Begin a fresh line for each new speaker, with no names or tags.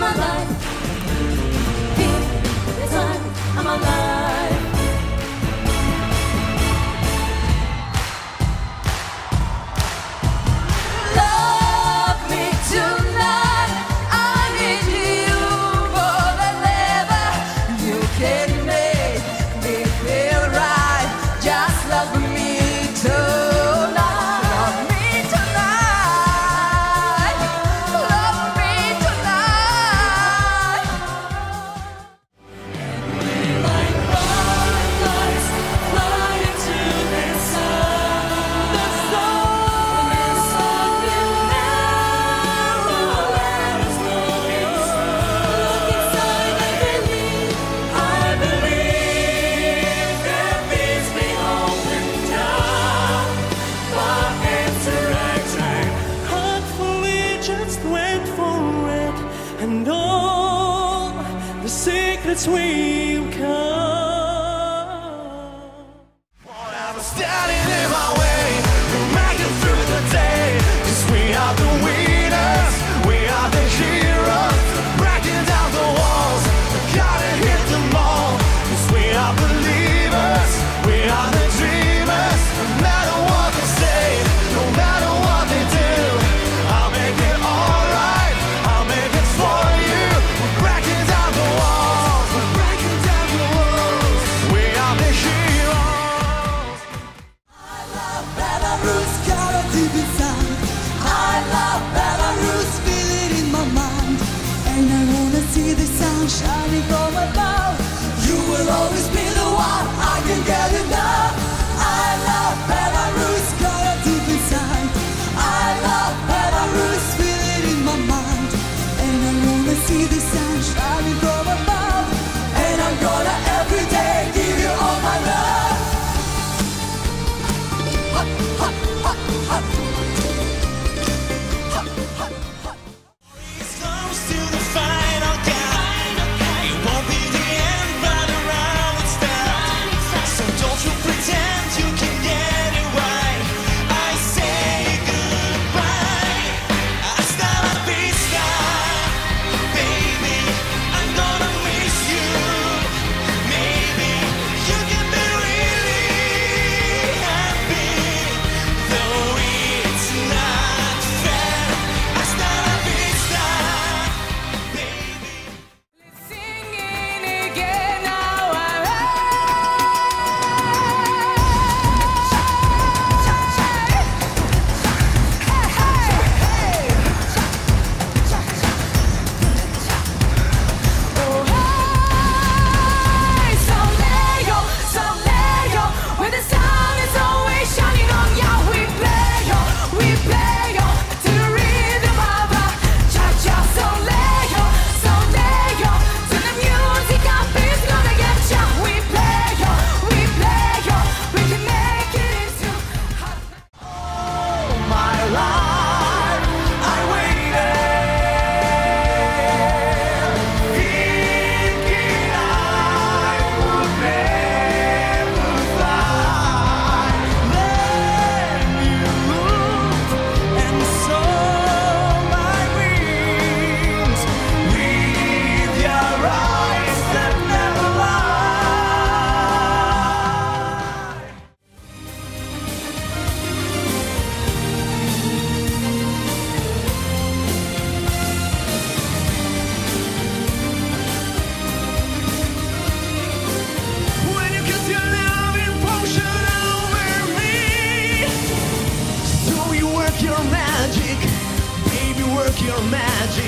my life. Feel the time of my life. Love me tonight. I need you more than ever. You can make me feel right. Just love me tonight. Love me tonight. Love me tonight. Like fireflies fly into the sun. The sun is something now. Let us know it's look inside. I believe that these be open down. For interaction.
Hopefully just wait for it, and all the secrets will come.
Whatever standing in my way, we'll make it through the day. 'Cause we are the winners, we are the heroes. Breaking down the walls, gotta hit them all. 'Cause we are believers, we are the dreamers. No matter what they say, no matter what they do, I'll make it alright, I'll make it for you. We're breaking down the walls, we're breaking down the walls. We are the heroes.
I love Belarus, got a deep inside. I love Belarus, feel it in my mind. And I wanna see the sun shining from above. You will always be the one, I can get enough. I love Belarus, got a deep inside. I love Belarus, feel it in my mind. And I wanna see the sun shining from above. And I'm gonna every day give you all my love.
It's close to the final count. It won't be the end, but around it's down. So don't you pretend you can get it right. I say goodbye. Hasta la vista, baby. I'm gonna miss you. Maybe you can be really happy, though it's not fair. Hasta la vista, baby.
Singing again now. Soleil, when the sun is always shining on you, we play to the rhythm of a cha-cha. Soleil, to the music up is gonna get ya. We play, we can make it into
All my life I waited, thinking I would never fly. Then you looked and saw my wings with your eyes that never lie. When you cast your loving potion over me, so you work your magic, baby, work your magic.